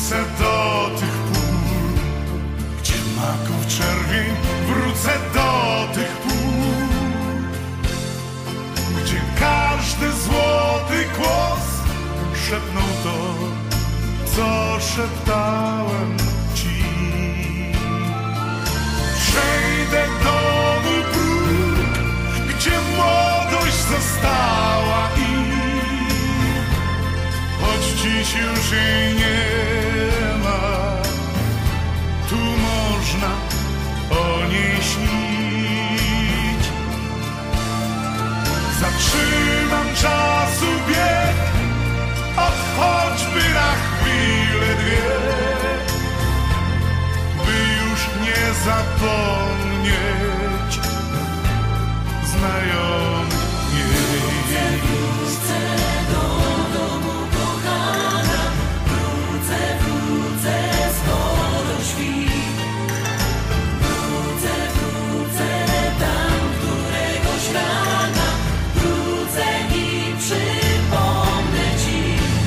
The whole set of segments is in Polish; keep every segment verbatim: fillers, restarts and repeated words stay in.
wrócę do tych pól, gdzie maków czerwień. Wrócę do tych pól, gdzie każdy złoty głos szepnął to, co szeptałem ci. Przejdę domu próg, gdzie młodość została im, choć dziś już jej nie ma. Tu można o niej śnić. Zatrzymam czasu bieg, choćby na chwilę dwie, by już nie zapomnieć znajomych miejsc. Wrócę do domu kochana, wrócę, wrócę, skoro śpi. Wrócę, wrócę tam któregoś rana, wrócę i przypomnę ci.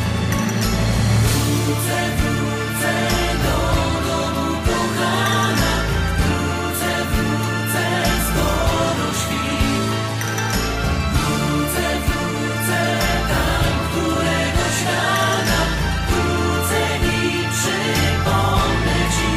Wrócę, wrócę do domu kochana, wrócę, wrócę, skoro śpi. Wrócę, wrócę tam któregoś rana, wrócę i przypomnę ci.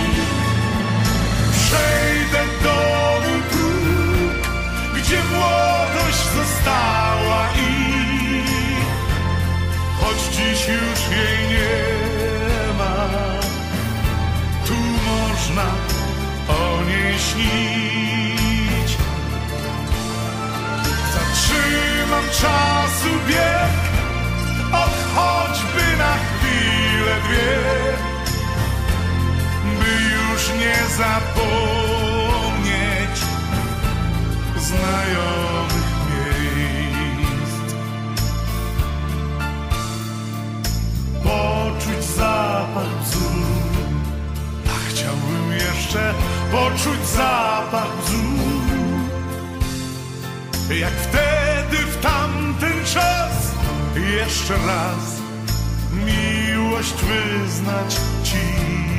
Przejdę domu próg, gdzie młodość została i choć dziś już jej nie ma, tu można o niej śnić. Zatrzymam czasu bieg, od choćby na chwilę dwie, by już nie zapomnieć znajomych miejsc. Poczuć zapach bzu, a chciałbym jeszcze poczuć zapach bzu, jak wtedy, w tamten czas. Jeszcze raz miłość wyznać ci.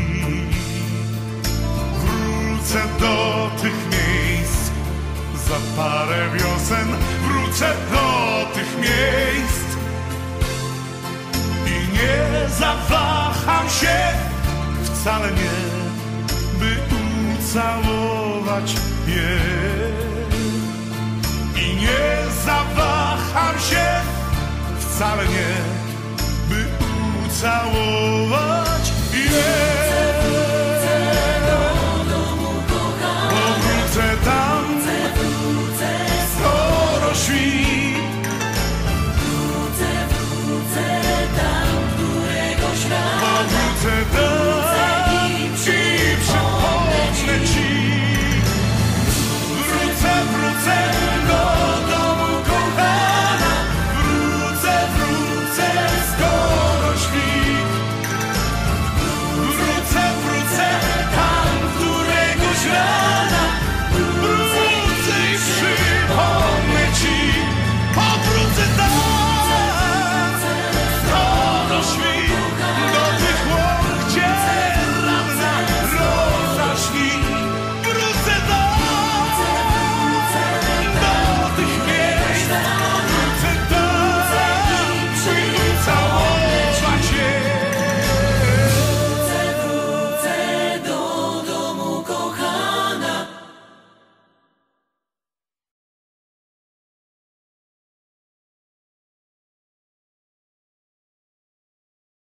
Wrócę do tych miejsc za parę wiosen, wrócę do tych miejsc i nie zawaham się wcale nie, by ucałować je. I nie zawaham się wcale nie, by ucałować